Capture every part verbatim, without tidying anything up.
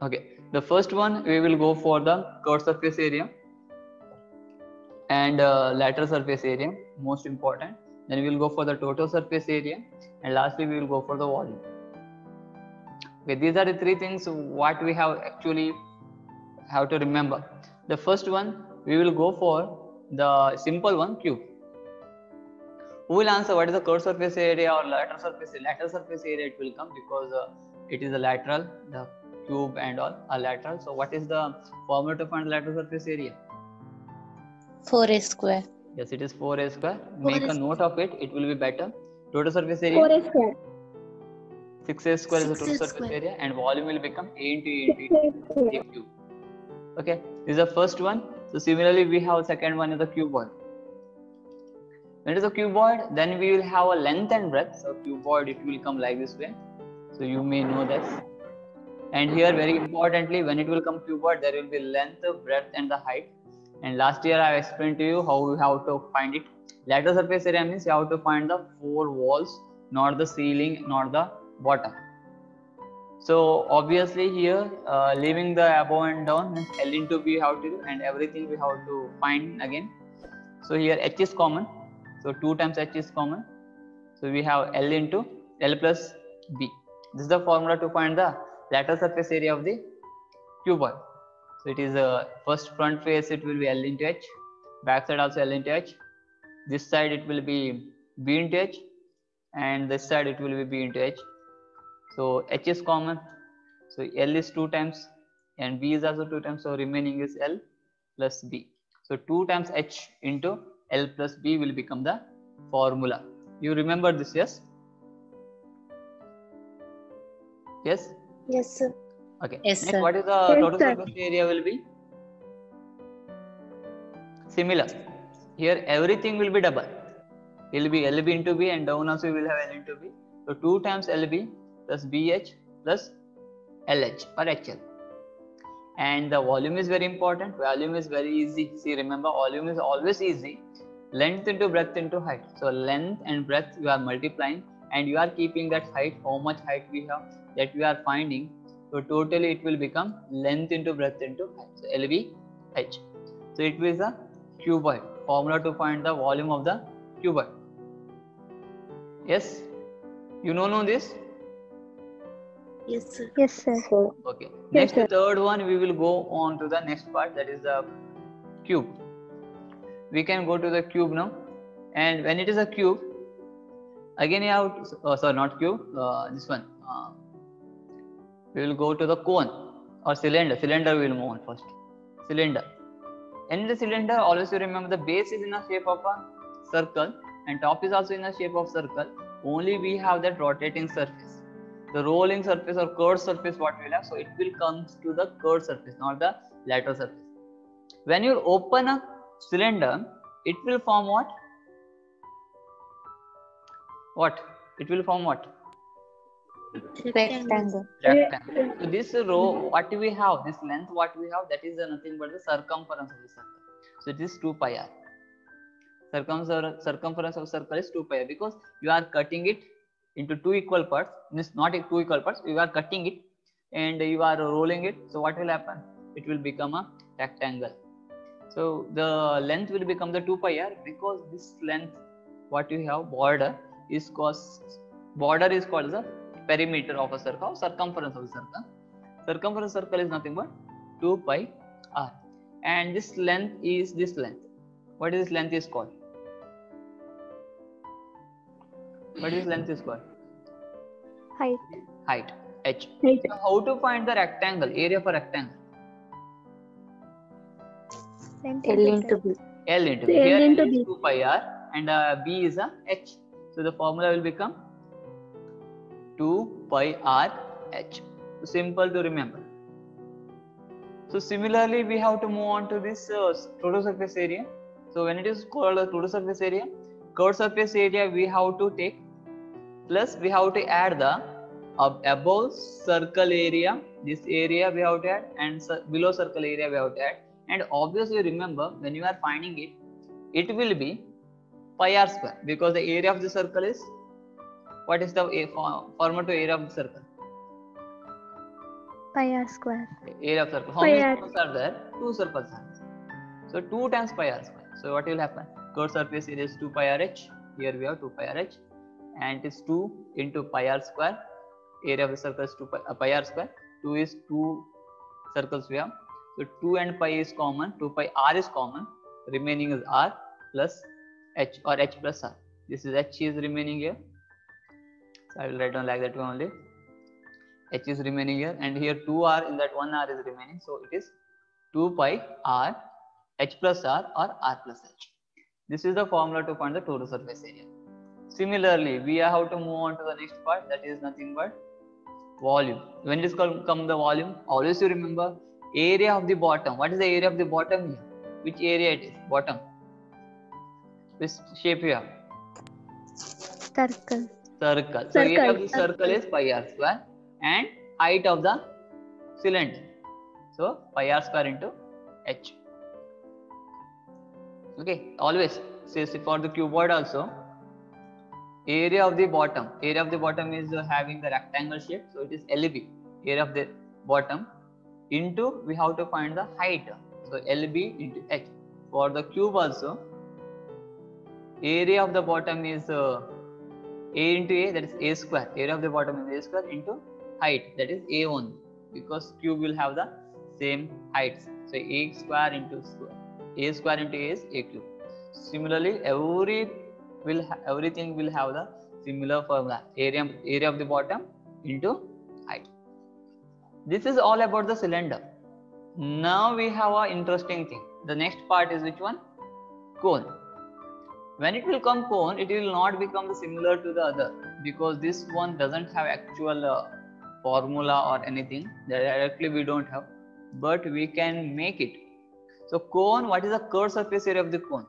Okay, the first one we will go for the curved surface area and uh, lateral surface area, most important. Then we will go for the total surface area, and lastly we will go for the volume. Okay, these are the three things what we have actually have to remember. The first one we will go for the simple one, cube. Who will answer what is the curved surface area or lateral surface area? Lateral surface area it will come because uh, it is a lateral, the cube and all are lateral. So what is the formula to find the lateral surface area? four a square. Yes, it is four a square. four Make a a note of it, it will be better. Total surface area? four a square. six a square is the six total a surface square. area, and volume will become A into A into A cube. Okay, this is the first one. So similarly, we have second one is the cuboid. When it is a cuboid, then we will have a length and breadth. So cuboid, it will come like this way. So you may know this. And here, very importantly, when it will come cuboid, there will be length, breadth, and the height. And last year I explained to you how we have to find it. Lateral surface area means you have to find the four walls, not the ceiling, not the bottom. So obviously here, uh, leaving the above and down means L into B we have to do, and everything we have to find again. So here H is common. So two times H is common. So we have L into L plus B. This is the formula to find the lateral surface area of the cuboid. So it is a uh, first front face, it will be L into H. Back side also L into H. This side it will be B into H. And this side it will be B into H. So H is common. So L is two times and B is also two times. So remaining is L plus B. So two times H into L plus B will become the formula. You remember this, yes? Yes? Yes, sir. Okay. Yes, Next, sir. what is the Yes, total sir. surface area will be? Similar. Here everything will be double. It will be L B into B, and down also we will have L into B. So two times L B plus B H plus L H or H L. And the volume is very important. Volume is very easy. See, remember, volume is always easy. Length into breadth into height. So length and breadth you are multiplying, and you are keeping that height, how much height we have, that we are finding. So totally it will become length into breadth into height. So L B H. So it is a cuboid. Formula to find the volume of the cuboid. Yes? You know know this? Yes, sir. Yes, sir. Okay. Yes, Next, sir. the third one, we will go on to the next part, that is the cube. We can go to the cube now. And when it is a cube, again you have, to, oh, sorry, not cube, uh, this one. Uh, we will go to the cone or cylinder. Cylinder we will move on first. Cylinder. In the cylinder, always you remember the base is in the shape of a circle and top is also in the shape of circle. Only we have that rotating surface. The rolling surface or curved surface what we will have. So it will come to the curved surface, not the lateral surface. When you open a cylinder, it will form what? What? It will form what? Rectangle. Rectangle. So this row, what we have, this length, what we have, that is nothing but the circumference of the circle. So it is two pi r. Circum circumference of circle is two pi r because you are cutting it into two equal parts. This not two equal parts. You are cutting it and you are rolling it. So what will happen? It will become a rectangle. So the length will become the two pi r because this length, what you have border is called border is called the perimeter of a circle, circumference of a circle. Circumference circle is nothing but two pi r, and this length is this length. What is this length is called? What is this length is called? Height. Height. H. Height. So how to find the rectangle, area for rectangle? L into B. L into B. L Here into L is B. two pi r and uh, B is a H. So the formula will become two pi r H. So simple to remember. So similarly, we have to move on to this uh, total surface area. So when it is called the total surface area, curved surface area we have to take plus we have to add the uh, above circle area. This area we have to add and below circle area we have to add. And obviously remember when you are finding it, it will be pi r square because the area of the circle is, what is the formula to area of the circle? Pi r square. Area of circle. How Pi many r. circles are there? Two circles are there. So two times pi r square. So what will happen? Curved surface area is two pi r h. Here we have two pi r h, and it is two into pi r square. Area of the circle is two pi, uh, pi r square. two is two circles we have. So two and pi is common. two pi r is common. Remaining is r plus h, or h plus r. This is h is remaining here. So I will write down like that one only. H is remaining here, and here two r in that one r is remaining. So it is two pi r h plus r or r plus h. This is the formula to find the total surface area. Similarly, we have to move on to the next part, that is nothing but volume. When it is called come the volume, always you remember area of the bottom. What is the area of the bottom here? Which area it is? Bottom. Which shape you have? Circle. Circle. So area of the Circle. circle is pi r square, and height of the cylinder. So pi r square into h. Okay, always say for the cuboid also, area of the bottom. Area of the bottom is uh, having the rectangle shape, so it is L B. Area of the bottom into we have to find the height. So L B into h. For the cube also, area of the bottom is uh, a into a, that is a square. Area of the bottom is a square into height, that is a one, because cube will have the same heights. So a square into square. A square into a is a cube. Similarly, every will everything will have the similar formula. Area area of the bottom into height. This is all about the cylinder. Now we have an interesting thing. The next part is which one? Cone. When it will come cone, it will not become similar to the other, because this one doesn't have actual uh, formula or anything. Directly we don't have, but we can make it. So cone, what is the curved surface area of the cone?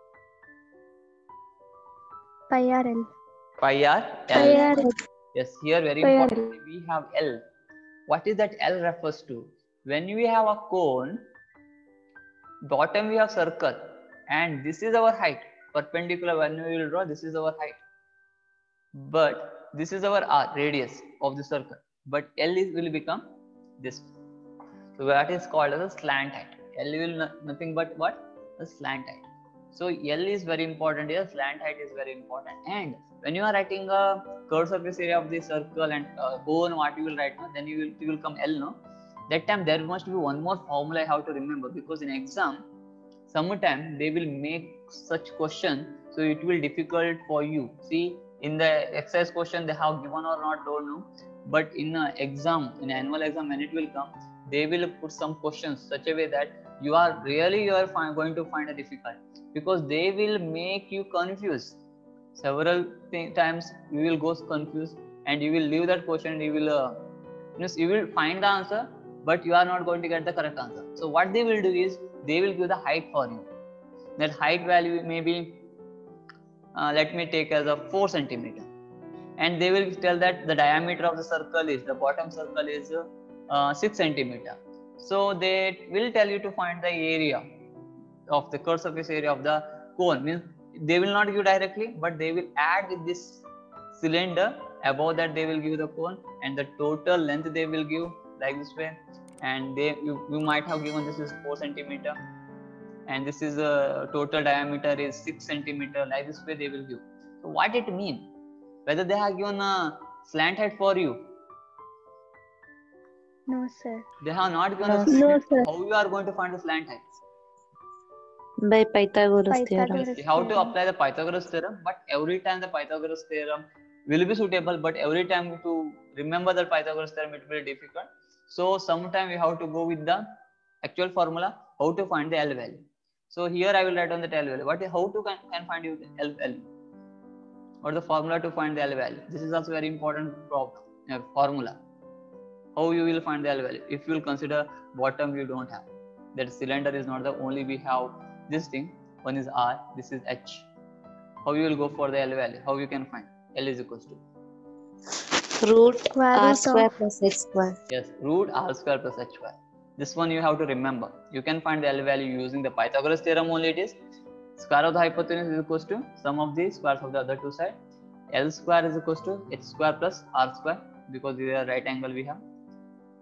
Pi r l. Pi r Pi l. r l. Yes, here very Pi r important. We have L. What is that L refers to? When we have a cone, bottom we have circle, and this is our height. Perpendicular, when we will draw, this is our height. But this is our r, radius of the circle. But L is will become this. So that is called as a slant height. L will not, nothing but what? A slant height. So L is very important here. Slant height is very important. And when you are writing a curved surface area of the circle and uh, cone, what you will write now, then you will you will come L, no? That time there must be one more formula I have to remember, because in exam, sometimes they will make such question, so it will difficult for you. See, in the exercise question they have given or not, don't know. But in an exam, in an annual exam, when it will come, they will put some questions such a way that you are really you are find, going to find a difficult, because they will make you confused. Several th times you will go confused, and you will leave that question, and you will uh, you will find the answer, but you are not going to get the correct answer. So what they will do is they will give the height for you. That height value may be uh, let me take as a four centimeter, and they will tell that the diameter of the circle is the bottom circle is uh, uh, six centimeter. So they will tell you to find the area of the curved surface area of the cone. Means they will not give directly, but they will add with this cylinder. Above that they will give the cone, and the total length they will give like this way. And they you, you might have given this is four centimeter, and this is a uh, total diameter is six centimeter. Like this way they will give. So what it mean? Whether they have given a slant height for you? No, sir. They have not given No, a slant no, height. sir. How you are going to find the slant height? By Pythagoras theorem. Pythagoras You have to theorem. apply the Pythagoras theorem, but every time the Pythagoras theorem will be suitable, but every time to remember the Pythagoras theorem it will be difficult. So sometime we have to go with the actual formula, how to find the L value. So here I will write on the L value. What how to can, can find you the L value, or the formula to find the L value. This is also very important problem, uh, formula. How you will find the L value? If you will consider bottom you don't have, that cylinder is not the only we have this thing. One is R, this is H. How you will go for the L value? How you can find? L is equals to Root Square r root square of- plus h square. yes, root R square plus H square. This one you have to remember. You can find the L value using the Pythagoras theorem only. It is square of the hypotenuse is equals to sum of the squares of the other two sides. L square is equals to H square plus R square, because they are right angle we have.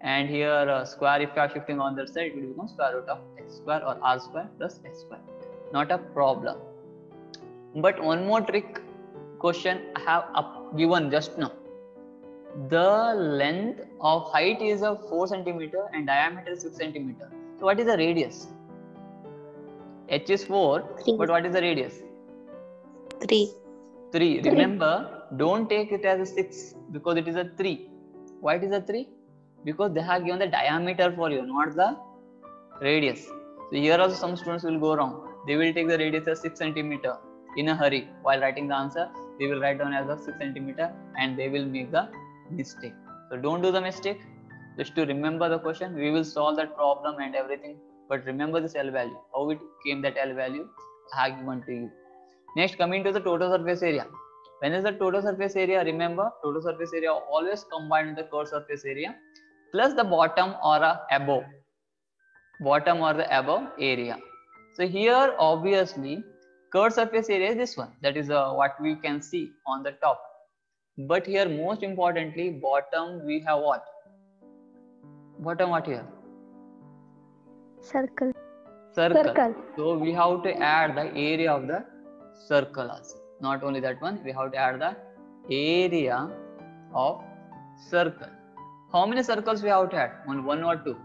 and here uh, square, if you are shifting on that side, it will become square root of x square or r square plus x square. Not a problem. But one more trick question I have up given just now. The length of height is of four centimeter and diameter is six centimeter. So what is the radius? H is four, Three. but what is the radius? Three. three. Three. Remember, don't take it as a six because it is a three. Why it is a three? Because they have given the diameter for you, not the radius. So here also some students will go wrong. They will take the radius as six centimeter in a hurry. While writing the answer, they will write down as a six centimeter and they will make the mistake. So don't do the mistake. Just to remember the question, we will solve that problem and everything. But remember this L value. How it came that L value I have given to you. Next, coming to the total surface area. When is the total surface area? Remember, total surface area always combined with the curved surface area plus the bottom or a above. Bottom or the above area. So here, obviously, curved surface area is this one. That is uh, what we can see on the top. But here, most importantly, bottom we have what? Bottom what here? Circle. Circle. Circle. So we have to add the area of the circle also. Not only that one, we have to add the area of circle. How many circles we have to add? One, one or two?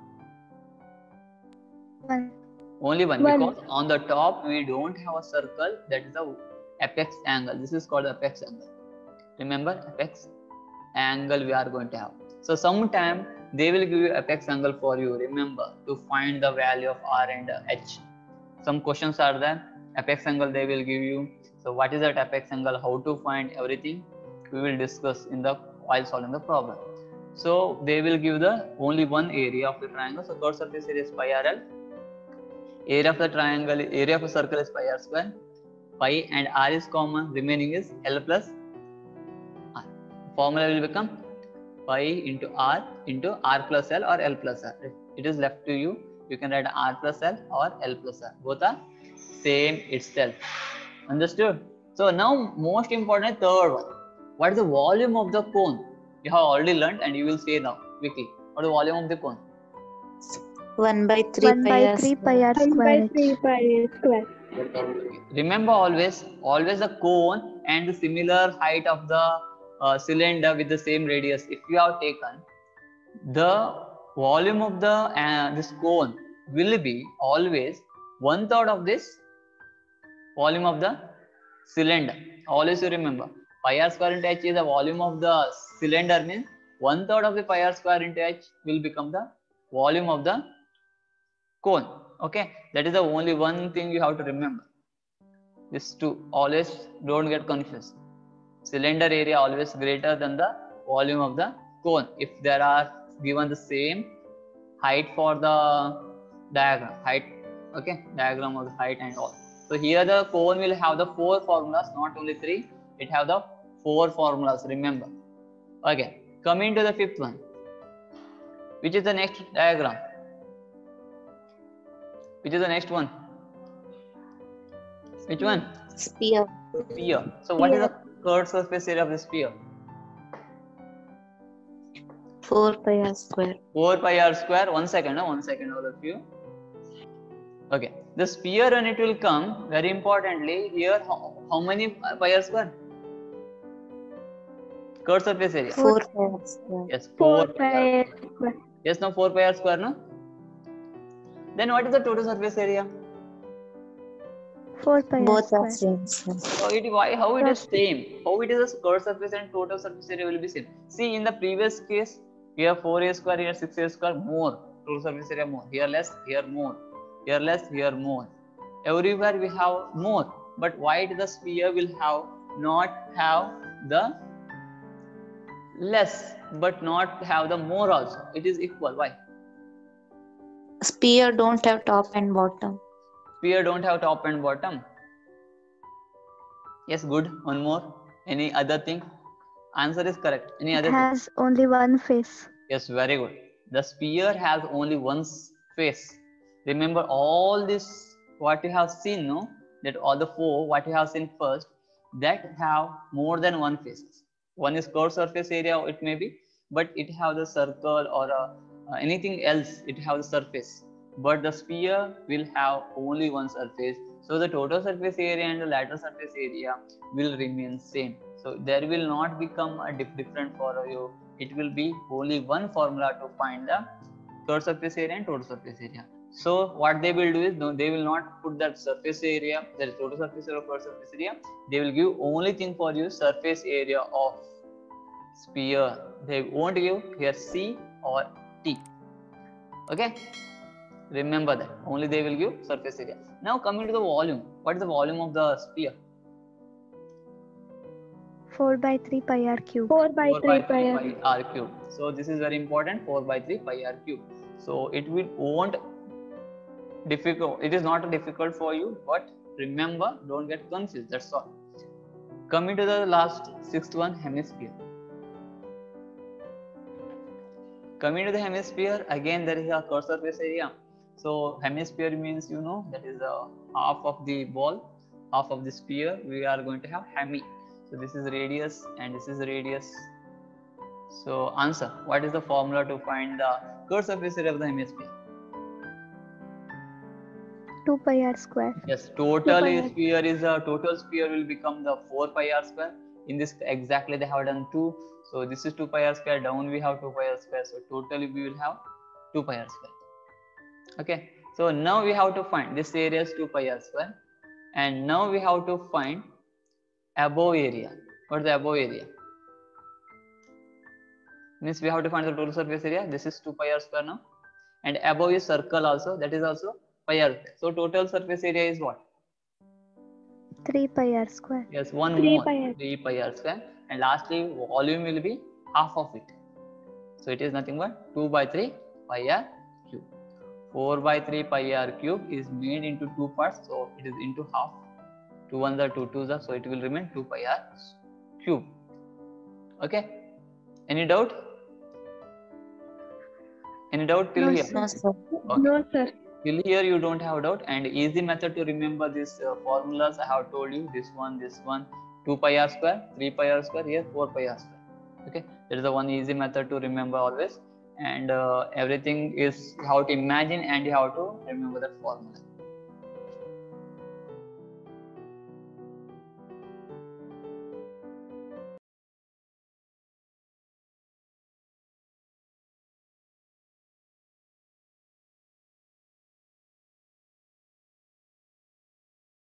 One. Only one, One. because on the top we don't have a circle, that is the apex angle. This is called the apex angle. Remember, apex angle we are going to have. So sometime they will give you apex angle for you. Remember to find the value of R and H. Some questions are there. Apex angle they will give you. So what is that apex angle? How to find everything? We will discuss in the while solving the problem. So they will give the only one area of the triangle. So curved surface area is pi R L. Area of the triangle, area of a circle is pi R square. Pi and R is common. Remaining is L plus R. Formula will become pi into R into R plus L or L plus R. It is left to you. You can write R plus L or L plus R. Both are same itself. Understood? So now most important third one. What is the volume of the cone? You have already learned and you will say now quickly. What is the volume of the cone? One by three One pi by r three square. pi r One square by h. three pi r square. Remember always, always the cone and the similar height of the uh, cylinder with the same radius. If you have taken the volume of the uh, this cone will be always one third of this volume of the cylinder. Always you remember, pi r square into h is the volume of the cylinder, means one third of the pi r square into h will become the volume of the cone. Okay, that is the only one thing you have to remember. This two, always don't get confused. Cylinder area always greater than the volume of the cone if there are given the same height for the diagram. Height, okay, diagram of the height and all. So here the cone will have the four formulas, not only three. It have the four formulas. Remember. Okay, coming to the fifth one, which is the next diagram. Which is the next one? Which one? Sphere. Sphere. So what is the curved surface area of the sphere? Four pi r square. four pi r square. One second, no? One second, all of you. Okay. The sphere when it will come, very importantly, here how, how many pi r square? Curved surface area. Four pi r square. Yes, Four four pi pi r r square. square. Yes, no, four pi r square, no? Then what is the total surface area? Four pi r Both are square. same. sir. So it why how it is same? How it is a curved surface and total surface area will be same? See, in the previous case, here four a square, here six a square, more total surface area more. Here less, here more. Here less, here more. Everywhere we have more. But why the sphere will have not have the less, but not have the more also? It is equal. Why? Sphere don't have top and bottom. Sphere don't have top and bottom. Yes, good. One more. Any other thing? Answer is correct. Any It other thing? has only one face. Yes, very good. The sphere has only one face. Remember all this what you have seen, no? That all the four what you have seen first, that have more than one face. One is curved surface area, it may be, but it have the circle or a uh, anything else, it has a surface, but the sphere will have only one surface. So the total surface area and the lateral surface area will remain same. So there will not become a dif different for you. It will be only one formula to find the curved surface area and total surface area. So what they will do is, no, they will not put that surface area, that is total surface area or curved surface area. They will give only thing for you, surface area of sphere. They won't give here C or T. Okay, remember that only they will give surface area. Now coming to the volume, what is the volume of the sphere? four by three pi r cube. four by three pi r. pi r cube. So this is very important, four by three pi r cube. So it will won't difficult, it is not difficult for you, but remember, don't get confused, that's all. Coming to the last sixth one, hemisphere. Coming to the hemisphere, again there is a curved surface area. So hemisphere means, you know, that is a half of the ball, half of the sphere. We are going to have hemi. So this is radius and this is radius. So answer, what is the formula to find the curved surface area of the hemisphere? two pi r square. Yes, total sphere is a total sphere will become the four pi r square. In this exactly they have done two. So this is two pi r square, down we have two pi r square. So totally we will have two pi r square. Okay, so now we have to find this area is two pi r square, and now we have to find above area. What is the above area? Means we have to find the total surface area. This is two pi r square now, and above is circle also, that is also pi r. So total surface area is what? three pi r square. Yes, one three more, pi r. three pi r square, and lastly volume will be half of it. So it is nothing but two by three pi r cube. four by three pi r cube is made into two parts, so it is into half. two ones are two twos are, so it will remain two pi r cube. Okay, any doubt? Any doubt till No, here? No, sir. Okay. No, sir. Till here you don't have doubt, and easy method to remember these uh, formulas I have told you. This one, this one, two pi r square, three pi r square, here four pi r square. Okay, that is the one easy method to remember always, and uh, everything is how to imagine and how to remember that formula.